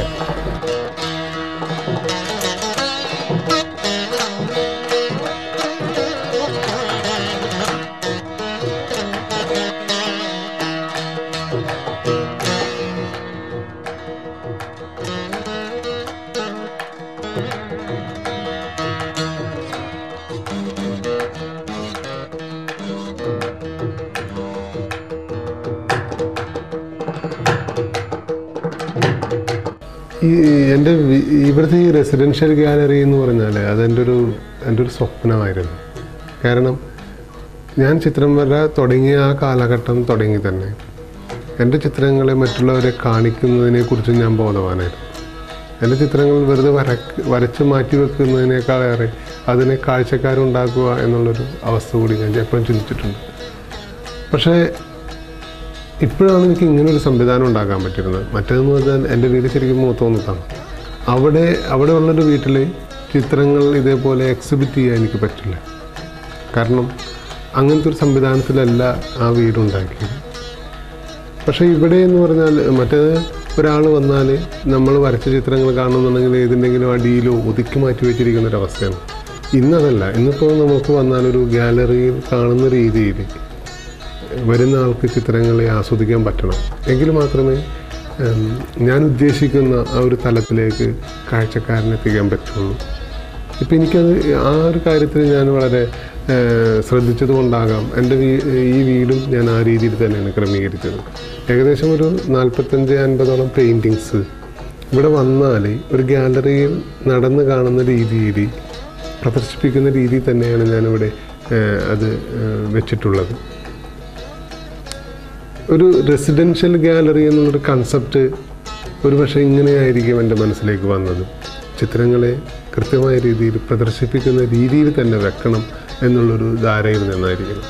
ഈ എൻ്റെ ഇവിടുത്തെ ഈ റെസിഡൻഷ്യൽ ഗാലറി എന്ന് പറഞ്ഞാൽ അതെൻ്റെ ഒരു എൻ്റെ ഒരു സ്വപ്നമായിരുന്നു. കാരണം ഞാൻ ചിത്രം വര തുടങ്ങിയ ആ കാലഘട്ടം തുടങ്ങി തന്നെ എൻ്റെ ചിത്രങ്ങളെ മറ്റുള്ളവരെ കാണിക്കുന്നതിനെക്കുറിച്ച് ഞാൻ ബോധവാനായിരുന്നു. എൻ്റെ ചിത്രങ്ങൾ വെറുതെ വര വരച്ച് മാറ്റി വെക്കുന്നതിനേക്കാളേറെ അതിനെ കാഴ്ചക്കാരുണ്ടാക്കുക എന്നുള്ളൊരു അവസ്ഥ കൂടി ഞാൻ എപ്പോഴും ചിന്തിച്ചിട്ടുണ്ട്. പക്ഷേ ഇപ്പോഴാണ് എനിക്ക് ഇങ്ങനൊരു സംവിധാനം ഉണ്ടാക്കാൻ പറ്റുന്നത്. മറ്റേതെന്ന് പറഞ്ഞാൽ എൻ്റെ വീട് ശരിക്കും മൂത്തോന്നത്താണ്. അവിടെ അവിടെ ഉള്ളൊരു വീട്ടിൽ ചിത്രങ്ങൾ ഇതേപോലെ എക്സിബിറ്റ് ചെയ്യാൻ എനിക്ക് പറ്റില്ല. കാരണം അങ്ങനത്തെ ഒരു സംവിധാനത്തിലല്ല ആ വീടുണ്ടാക്കിയത്. പക്ഷേ ഇവിടെ എന്ന് പറഞ്ഞാൽ മറ്റേത് ഒരാൾ വന്നാൽ നമ്മൾ വരച്ച ചിത്രങ്ങൾ കാണുന്നുണ്ടെങ്കിൽ ഏതിൻ്റെങ്കിലും അടിയിലോ ഒതുക്കി മാറ്റി വെച്ചിരിക്കുന്നൊരവസ്ഥയാണ്. ഇന്നതല്ല. ഇന്നിപ്പോൾ നമുക്ക് വന്നാലൊരു ഗാലറിയിൽ കാണുന്ന രീതിയിൽ വരുന്ന ആൾക്ക് ചിത്രങ്ങളെ ആസ്വദിക്കാൻ പറ്റണം. എങ്കിൽ മാത്രമേ ഞാൻ ഉദ്ദേശിക്കുന്ന ആ ഒരു തലത്തിലേക്ക് കാഴ്ചക്കാരനെത്തിക്കാൻ പറ്റുള്ളൂ. ഇപ്പം എനിക്കത് ആ ഒരു കാര്യത്തിൽ ഞാൻ വളരെ ശ്രദ്ധിച്ചത് കൊണ്ടാകാം എൻ്റെ ഈ വീടും ഞാൻ ആ രീതിയിൽ തന്നെയാണ് ക്രമീകരിച്ചത്. ഏകദേശം ഒരു നാൽപ്പത്തഞ്ച് അൻപതോളം പെയിൻറ്റിങ്സ് ഇവിടെ വന്നാൽ ഒരു ഗാലറിയിൽ നടന്ന് കാണുന്ന രീതിയിൽ പ്രദർശിപ്പിക്കുന്ന രീതിയിൽ തന്നെയാണ് ഞാനിവിടെ അത് വെച്ചിട്ടുള്ളത്. ഒരു റെസിഡൻഷ്യൽ ഗാലറി എന്നുള്ളൊരു കൺസെപ്റ്റ് ഒരു പക്ഷേ ഇങ്ങനെയായിരിക്കും എൻ്റെ മനസ്സിലേക്ക് വന്നത്. ചിത്രങ്ങളെ കൃത്യമായ രീതിയിൽ പ്രദർശിപ്പിക്കുന്ന രീതിയിൽ തന്നെ വെക്കണം എന്നുള്ളൊരു ധാരയിൽ നിന്നായിരിക്കണം.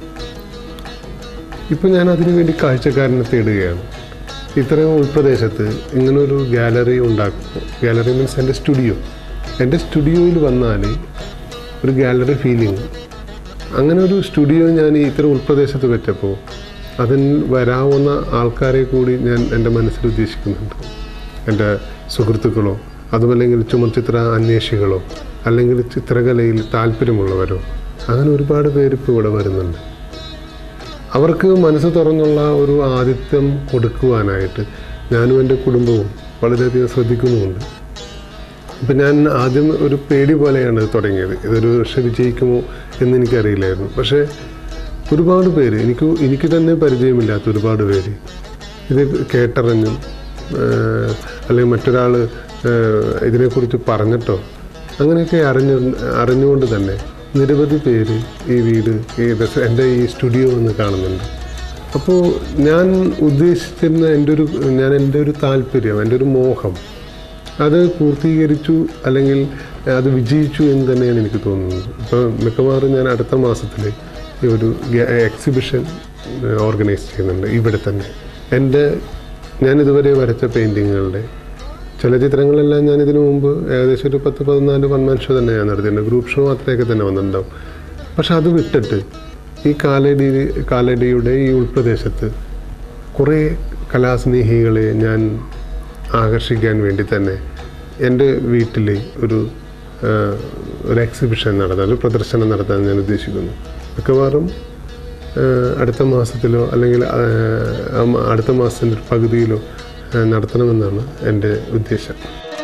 ഇപ്പം ഞാൻ അതിനു വേണ്ടി കാഴ്ചക്കാരനെ തേടുകയാണ്. ഇത്രയും ഉൾപ്രദേശത്ത് ഇങ്ങനൊരു ഗാലറി ഉണ്ടാക്കും. ഗാലറി മീൻസ് എൻ്റെ സ്റ്റുഡിയോ. എൻ്റെ സ്റ്റുഡിയോയിൽ വന്നാൽ ഒരു ഗാലറി ഫീലിംഗ്, അങ്ങനെ ഒരു സ്റ്റുഡിയോ ഞാൻ ഇത്ര ഉൾപ്രദേശത്ത് വെച്ചപ്പോൾ അതിന് വരാവുന്ന ആൾക്കാരെ കൂടി ഞാൻ എൻ്റെ മനസ്സിൽ ഉദ്ദേശിക്കുന്നുണ്ട്. എൻ്റെ സുഹൃത്തുക്കളോ അതുമല്ലെങ്കിൽ ചുമർചിത്ര അന്വേഷികളോ അല്ലെങ്കിൽ ചിത്രകലയിൽ താല്പര്യമുള്ളവരോ അങ്ങനെ ഒരുപാട് പേര് ഇപ്പോൾ ഇവിടെ വരുന്നുണ്ട്. അവർക്ക് മനസ്സ് തുറന്നുള്ള ഒരു ആതിഥ്യം കൊടുക്കുവാനായിട്ട് ഞാനും എൻ്റെ കുടുംബവും വളരെയധികം ശ്രദ്ധിക്കുന്നുമുണ്ട്. ഇപ്പം ഞാൻ ആദ്യം ഒരു പേടി പോലെയാണ് തുടങ്ങിയത്. ഇതൊരു പക്ഷേ വിജയിക്കുമോ എന്നെനിക്കറിയില്ലായിരുന്നു. പക്ഷേ ഒരുപാട് പേര് എനിക്ക് എനിക്ക് തന്നെ പരിചയമില്ലാത്ത ഒരുപാട് പേര് ഇത് കേട്ടറിഞ്ഞും അല്ലെങ്കിൽ മറ്റൊരാൾ ഇതിനെക്കുറിച്ച് പറഞ്ഞിട്ടോ അങ്ങനെയൊക്കെ അറിഞ്ഞു അറിഞ്ഞുകൊണ്ട് തന്നെ നിരവധി പേര് ഈ വീട് ഈ എൻ്റെ ഈ സ്റ്റുഡിയോ എന്ന് കാണുന്നുണ്ട്. അപ്പോൾ ഞാൻ ഉദ്ദേശിച്ചിരുന്ന എൻ്റെ ഒരു ഞാൻ എൻ്റെ ഒരു താല്പര്യം, എൻ്റെ ഒരു മോഹം അത് പൂർത്തീകരിച്ചു അല്ലെങ്കിൽ അത് വിജയിച്ചു എന്ന് തന്നെയാണ് എനിക്ക് തോന്നുന്നത്. ഇപ്പോൾ മിക്കവാറും ഞാൻ അടുത്ത മാസത്തിൽ ഒരു എക്സിബിഷൻ ഓർഗനൈസ് ചെയ്യുന്നുണ്ട് ഇവിടെ തന്നെ. എൻ്റെ ഞാൻ ഇതുവരെ വരച്ച പെയിൻറ്റിങ്ങുകളുടെ ചില ചിത്രങ്ങളെല്ലാം ഞാൻ ഇതിനു മുമ്പ് ഏകദേശം ഒരു പത്ത് പതിനാല് വൺ മാൻ ഷോ തന്നെ ഞാൻ നടത്തിയിട്ടുണ്ട്. ഗ്രൂപ്പ് ഷോ അത്രയൊക്കെ തന്നെ വന്നിട്ടുണ്ടാവും. പക്ഷെ അത് വിട്ടിട്ട് ഈ കാലടി കാലടിയുടെ ഈ ഉൾപ്രദേശത്ത് കുറേ കലാസ്നേഹികളെ ഞാൻ ആകർഷിക്കാൻ വേണ്ടി തന്നെ എൻ്റെ വീട്ടിൽ ഒരു ഒരു എക്സിബിഷൻ നടത്താൻ, ഒരു പ്രദർശനം നടത്താൻ ഞാൻ ഉദ്ദേശിക്കുന്നു. മിക്കവാറും അടുത്ത മാസത്തിലോ അല്ലെങ്കിൽ അടുത്ത മാസത്തിൻ്റെ ഒരു പകുതിയിലോ നടത്തണമെന്നാണ് എൻ്റെ ഉദ്ദേശം.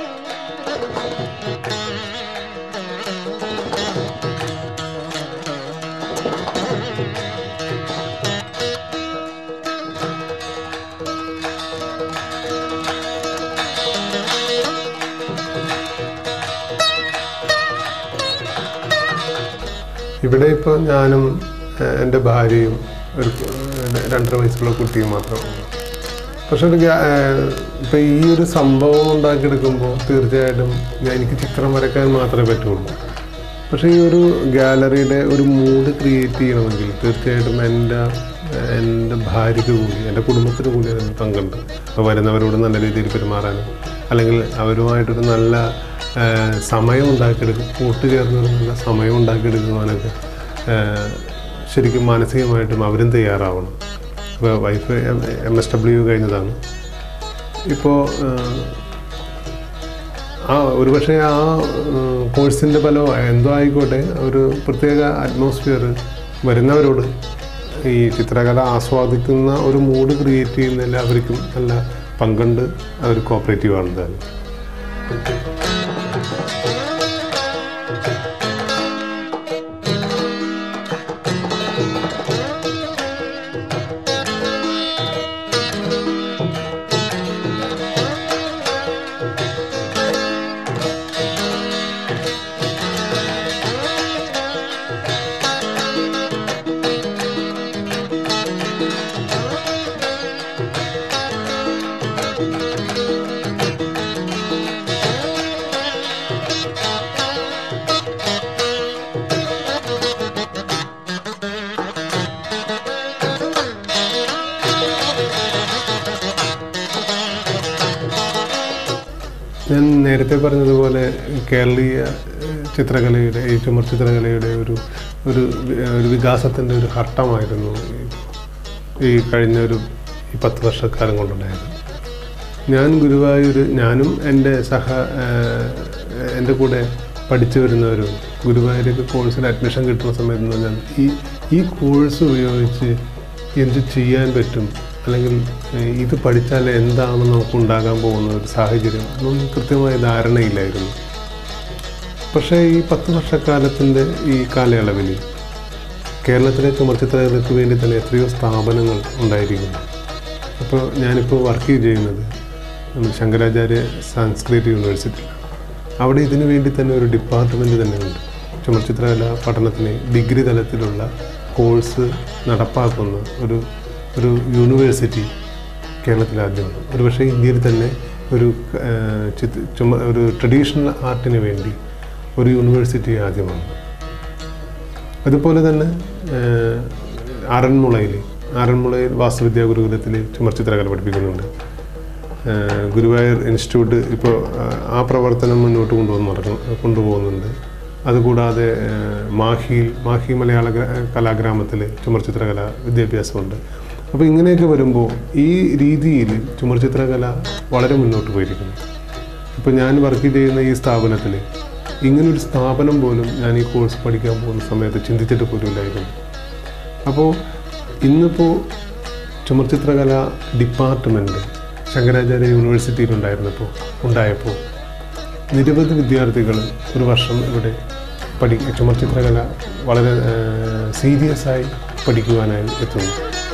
ഇവിടെ ഇപ്പോൾ ഞാനും എൻ്റെ ഭാര്യയും ഒരു രണ്ടര വയസ്സുള്ള കുട്ടിയും മാത്രമാണ്. പക്ഷെ ഒരു ഇപ്പം ഈ ഒരു സംഭവം ഉണ്ടാക്കിയെടുക്കുമ്പോൾ തീർച്ചയായിട്ടും ഞാൻ എനിക്ക് ചിത്രം വരയ്ക്കാൻ മാത്രമേ പറ്റുള്ളൂ. പക്ഷേ ഈ ഒരു ഗാലറിയുടെ ഒരു മൂഡ് ക്രിയേറ്റ് ചെയ്യണമെങ്കിൽ തീർച്ചയായിട്ടും എൻ്റെ എൻ്റെ ഭാര്യയ്ക്ക് കൂടി എൻ്റെ കുടുംബത്തിന് കൂടി അതിന് പങ്കുണ്ട്. അപ്പോൾ വരുന്നവരോട് നല്ല രീതിയിൽ പെരുമാറാനും അല്ലെങ്കിൽ അവരുമായിട്ടൊരു നല്ല സമയം ഉണ്ടാക്കിയെടുക്കും കൂട്ടുചേർന്നൊരു നല്ല സമയം ഉണ്ടാക്കിയെടുക്കുവാനൊക്കെ ശരിക്കും മാനസികമായിട്ടും അവരും തയ്യാറാവണം. ഇപ്പോൾ വൈഫ് എം എസ് ഡബ്ല്യു കഴിഞ്ഞതാണ്. ഇപ്പോൾ ആ ഒരുപക്ഷെ ആ കോഴ്സിൻ്റെ ഫലമോ എന്തോ ആയിക്കോട്ടെ ഒരു പ്രത്യേക അറ്റ്മോസ്ഫിയർ വരുന്നവരോട് ഈ ചിത്രകല ആസ്വാദിക്കുന്ന ഒരു മൂഡ് ക്രിയേറ്റ് ചെയ്യുന്ന എല്ലാവർക്കും നല്ല പങ്കുണ്ട്. അവർ കോപ്പറേറ്റീവ് ആണ് എന്തായാലും. ഞാൻ നേരത്തെ പറഞ്ഞതുപോലെ കേരളീയ ചിത്രകലയുടെ ഈ ചുമർ ചിത്രകലയുടെ ഒരു ഒരു ഒരു വികാസത്തിൻ്റെ ഒരു ഘട്ടമായിരുന്നു ഈ കഴിഞ്ഞ ഒരു ഈ പത്ത് വർഷക്കാലം കൊണ്ടുണ്ടായത്. ഞാൻ ഗുരുവായൂർ ഞാനും എൻ്റെ സഹ എൻ്റെ കൂടെ പഠിച്ചു വരുന്നവരും ഗുരുവായൂരൊക്കെ കോഴ്സിൽ അഡ്മിഷൻ കിട്ടുന്ന സമയത്ത് ഞാൻ ഈ ഈ കോഴ്സ് ഉപയോഗിച്ച് എന്ത് ചെയ്യാൻ പറ്റും, അല്ലെങ്കിൽ ഇത് പഠിച്ചാൽ എന്താണ് നമുക്ക് ഉണ്ടാകാൻ പോകുന്ന ഒരു സാഹചര്യം ഒന്നും കൃത്യമായ ധാരണയില്ലായിരുന്നു. പക്ഷേ ഈ പത്ത് വർഷക്കാലത്തിൻ്റെ ഈ കാലയളവിൽ കേരളത്തിലെ ചുമർചിത്രകലയ്ക്ക് വേണ്ടി തന്നെ എത്രയോ സ്ഥാപനങ്ങൾ ഉണ്ടായിരിക്കുന്നു. അപ്പോൾ ഞാനിപ്പോൾ വർക്ക് ചെയ്യുന്നത് ശങ്കരാചാര്യ സാംസ്കൃതിക് യൂണിവേഴ്സിറ്റിയിലാണ്. അവിടെ ഇതിനു വേണ്ടി തന്നെ ഒരു ഡിപ്പാർട്ട്മെൻറ്റ് തന്നെ ഉണ്ട്. ചുമർചിത്രകല പഠനത്തിന് ഡിഗ്രി തലത്തിലുള്ള കോഴ്സ് നടപ്പാക്കുന്ന ഒരു ഒരു യൂണിവേഴ്സിറ്റി കേരളത്തിലാദ്യമാണ്. ഒരു പക്ഷേ ഇന്ത്യയിൽ തന്നെ ഒരു ചുമ ഒരു ട്രഡീഷണൽ ആർട്ടിന് വേണ്ടി ഒരു യൂണിവേഴ്സിറ്റി ആദ്യമാണ്. അതുപോലെ തന്നെ ആറന്മുളയിൽ ആറന്മുളയിൽ വാസ്തുവിദ്യാ ഗുരുകുലത്തിൽ ചുമർചിത്രകല പഠിപ്പിക്കുന്നുണ്ട്. ഗുരുവായൂർ ഇൻസ്റ്റിറ്റ്യൂട്ട് ഇപ്പോൾ ആ പ്രവർത്തനം മുന്നോട്ട് കൊണ്ടുവന്ന് നടക്കുന്നു കൊണ്ടുപോകുന്നുണ്ട്. അതുകൂടാതെ മാഹിയിൽ മാഹി മലയാള കലാഗ്രാമത്തിൽ ചുമർചിത്രകല വിദ്യാഭ്യാസമുണ്ട്. അപ്പോൾ ഇങ്ങനെയൊക്കെ വരുമ്പോൾ ഈ രീതിയിൽ ചുമർചിത്രകല വളരെ മുന്നോട്ട് പോയിരിക്കുന്നു. ഇപ്പോൾ ഞാൻ വർക്ക് ചെയ്യുന്ന ഈ സ്ഥാപനത്തിൽ ഇങ്ങനൊരു സ്ഥാപനം പോലും ഞാൻ ഈ കോഴ്സ് പഠിക്കാൻ പോകുന്ന സമയത്ത് ചിന്തിച്ചിട്ട് പോലുമില്ലായിരുന്നു. അപ്പോൾ ഇന്നിപ്പോൾ ചുമർചിത്രകല ഡിപ്പാർട്ട്മെൻറ്റ് ശങ്കരാചാര്യ യൂണിവേഴ്സിറ്റിയിലുണ്ടായിരുന്നപ്പോൾ ഉണ്ടായപ്പോൾ നിരവധി വിദ്യാർത്ഥികൾ ഒരു വർഷം ഇവിടെ പഠി ചുമർചിത്രകല വളരെ സീരിയസ് ആയി പഠിക്കുവാനായി എത്തുന്നു.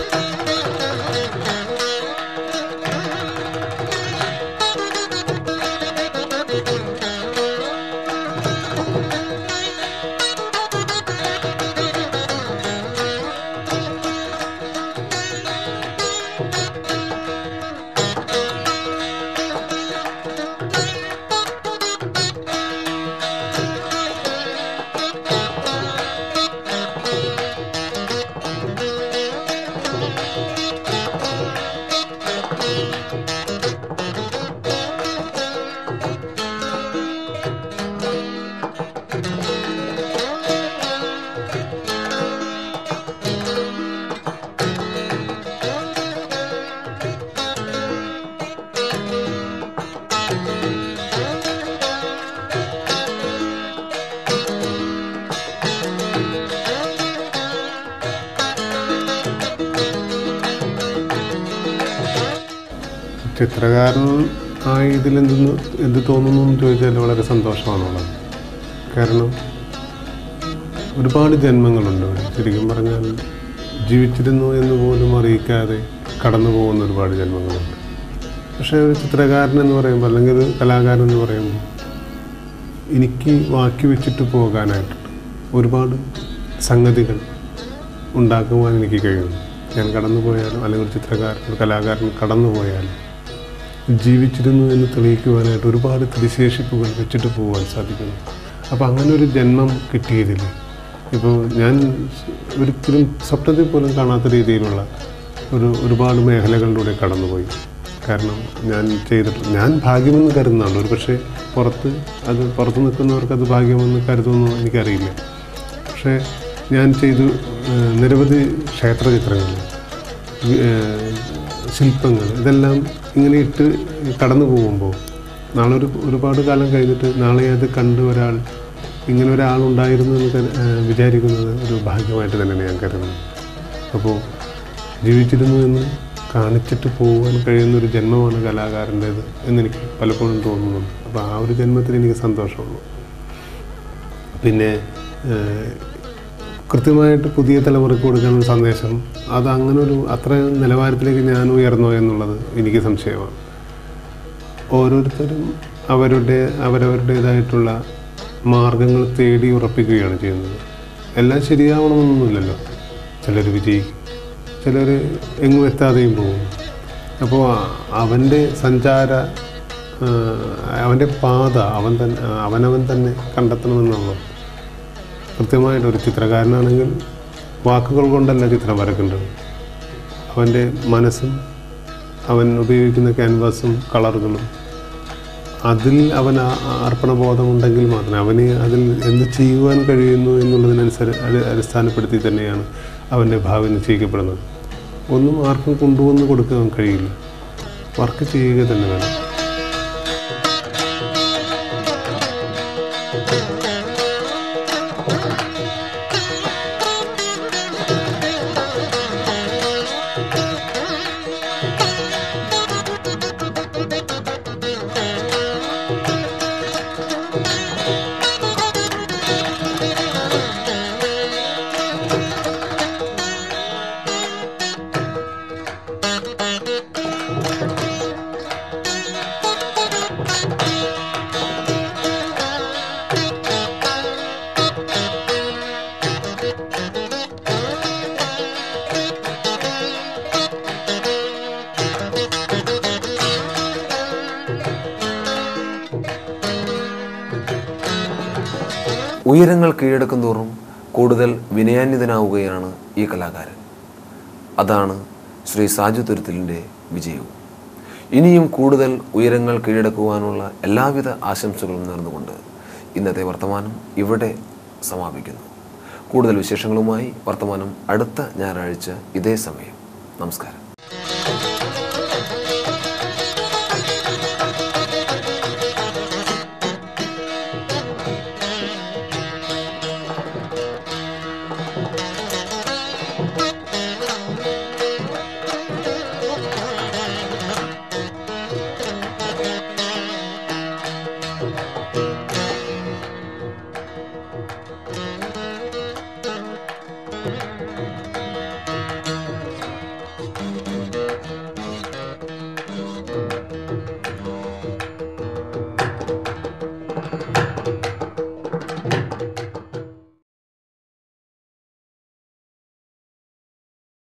ചിത്രകാരൻ ആയി ഇതിലെന്തെന്ന് എന്ത് തോന്നുന്നു എന്ന് ചോദിച്ചാൽ വളരെ സന്തോഷമാണുള്ളത്. കാരണം ഒരുപാട് ജന്മങ്ങളുണ്ട് ഇവിടെ. ശരിക്കും പറഞ്ഞാൽ ജീവിച്ചിരുന്നു എന്ന് പോലും അറിയിക്കാതെ കടന്നു പോകുന്ന ഒരുപാട് ജന്മങ്ങളുണ്ട്. പക്ഷേ ഒരു ചിത്രകാരൻ എന്ന് പറയുമ്പോൾ, അല്ലെങ്കിൽ ഒരു കലാകാരൻ എന്ന് പറയുമ്പോൾ എനിക്ക് ബാക്കി വെച്ചിട്ട് പോകാനായിട്ടുണ്ട് ഒരുപാട് സംഗതികൾ ഉണ്ടാക്കുവാൻ എനിക്ക് കഴിയുന്നു. ഞാൻ കടന്നു പോയാലും, അല്ലെങ്കിൽ ഒരു ചിത്രകാരൻ ഒരു കലാകാരൻ കടന്നു പോയാലും ജീവിച്ചിരുന്നു എന്ന് തെളിയിക്കുവാനായിട്ട് ഒരുപാട് തിരിശേഷിപ്പുകൾ വെച്ചിട്ട് പോകാൻ സാധിക്കുന്നു. അപ്പോൾ അങ്ങനെ ഒരു ജന്മം കിട്ടിയതിൽ ഇപ്പോൾ ഞാൻ ഒരിക്കലും സ്വപ്നത്തിൽ പോലും കാണാത്ത രീതിയിലുള്ള ഒരു ഒരുപാട് മേഖലകളിലൂടെ കടന്നുപോയി. കാരണം ഞാൻ ചെയ്തിട്ട് ഞാൻ ഭാഗ്യമെന്ന് കരുതുന്നുണ്ട്. ഒരു പക്ഷേ പുറത്ത് അത് പുറത്ത് നിൽക്കുന്നവർക്ക് അത് ഭാഗ്യമെന്ന് കരുതുമെന്ന് എനിക്കറിയില്ല. പക്ഷേ ഞാൻ ചെയ്തു നിരവധി ക്ഷേത്രചിത്രങ്ങൾ, ശില്പങ്ങൾ, ഇതെല്ലാം ഇങ്ങനെ ഇട്ട് കടന്നു പോകുമ്പോൾ നാളെ ഒരു ഒരുപാട് കാലം കഴിഞ്ഞിട്ട് നാളെ അത് കണ്ട് ഒരാൾ ഇങ്ങനെ ഒരാളുണ്ടായിരുന്നു എന്ന് വിചാരിക്കുന്നത് ഒരു ഭാഗ്യമായിട്ട് തന്നെയാണ് ഞാൻ കരുതുന്നത്. അപ്പോൾ ജീവിച്ചിരുന്നു എന്ന് കാണിച്ചിട്ട് പോകാൻ കഴിയുന്നൊരു ജന്മമാണ് കലാകാരൻ്റേത് എന്നെനിക്ക് പലപ്പോഴും തോന്നുന്നുണ്ട്. അപ്പോൾ ആ ഒരു ജന്മത്തിൽ എനിക്ക് സന്തോഷമുള്ളൂ. പിന്നെ കൃത്യമായിട്ട് പുതിയ തലമുറയ്ക്ക് കൊടുക്കുന്ന സന്ദേശം അത് അങ്ങനെ ഒരു അത്ര നിലവാരത്തിലേക്ക് ഞാൻ ഉയർന്നോ എന്നുള്ളത് എനിക്ക് സംശയമാണ്. ഓരോരുത്തരും അവരുടെ അവരവരുടേതായിട്ടുള്ള മാർഗങ്ങൾ തേടി ഉറപ്പിക്കുകയാണ് ചെയ്യുന്നത്. എല്ലാം ശരിയാവണമെന്നൊന്നുമില്ലല്ലോ. ചിലർ വിജയിക്കും, ചിലർ എങ്ങും എത്താതെയും പോകും. അപ്പോൾ അവൻ്റെ സഞ്ചാര അവൻ്റെ പാത അവൻ തന്നെ അവനവൻ തന്നെ കണ്ടെത്തണമെന്നുള്ളത്. കൃത്യമായിട്ടൊരു ചിത്രകാരനാണെങ്കിൽ വാക്കുകൾ കൊണ്ടല്ല ചിത്രം വരയ്ക്കേണ്ടത്. അവൻ്റെ മനസ്സും അവൻ ഉപയോഗിക്കുന്ന ക്യാൻവാസും കളറുകളും അതിൽ അവൻ അർപ്പണബോധമുണ്ടെങ്കിൽ മാത്രമേ അവന് അതിൽ എന്ത് ചെയ്യുവാൻ കഴിയുന്നു എന്നുള്ളതിനനുസരിച്ച് അടിസ്ഥാനപ്പെടുത്തി തന്നെയാണ് അവൻ്റെ ഭാവി നിശ്ചയിക്കപ്പെടുന്നത്. ഒന്നും ആർക്കും കൊണ്ടുവന്ന് കൊടുക്കാൻ കഴിയില്ല. വർക്ക് ചെയ്യുക തന്നെ വേണം.
ഉയരങ്ങൾ കീഴടക്കും തോറും കൂടുതൽ വിനയാന്വിതനാവുകയാണ് ഈ കലാകാരൻ. അതാണ് ശ്രീ സാജു തുരുത്തിലിൻ്റെ വിജയവും. ഇനിയും കൂടുതൽ ഉയരങ്ങൾ കീഴടക്കുവാനുള്ള എല്ലാവിധ ആശംസകളും നേർന്നുകൊണ്ട് ഇന്നത്തെ വർത്തമാനം ഇവിടെ സമാപിക്കുന്നു. കൂടുതൽ വിശേഷങ്ങളുമായി വർത്തമാനം അടുത്ത ഞായറാഴ്ച ഇതേ സമയം. നമസ്കാരം.